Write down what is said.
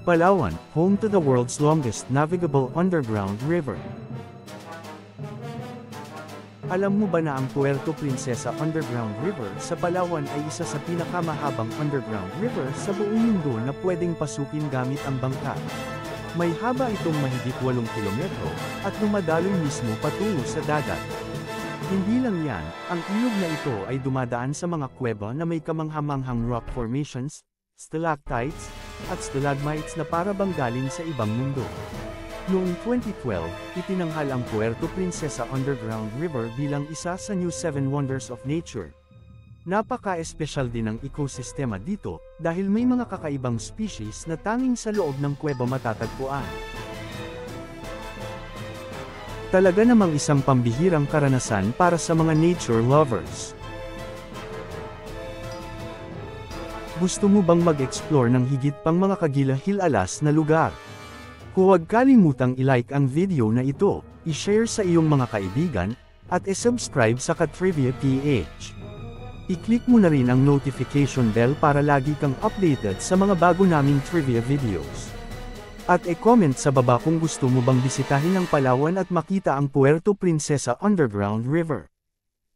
Palawan, home to the world's longest navigable underground river. Alam mo ba na ang Puerto Princesa Underground River sa Palawan ay isa sa pinakamahabang underground river sa buong mundo na pwedeng pasukin gamit ang bangka? May haba itong mahigit 8 kilometro, at dumadaloy mismo patungo sa dagat. Hindi lang yan, ang ilog na ito ay dumadaan sa mga kuweba na may kamanghamanghang rock formations, stalactites, at stalagmites na para bang galing sa ibang mundo. Noong 2012, itinanghal ang Puerto Princesa Underground River bilang isa sa New 7 Wonders of Nature. Napaka-espesyal din ang ekosistema dito, dahil may mga kakaibang species na tanging sa loob ng kuweba matatagpuan. Talaga namang isang pambihirang karanasan para sa mga nature lovers. Gusto mo bang mag-explore ng higit pang mga kagila-hilalas na lugar? Huwag kalimutang i-like ang video na ito, i-share sa iyong mga kaibigan, at i-subscribe sa Katrivia PH. I-click mo na rin ang notification bell para lagi kang updated sa mga bago naming trivia videos. At i-comment sa baba kung gusto mo bang bisitahin ang Palawan at makita ang Puerto Princesa Underground River.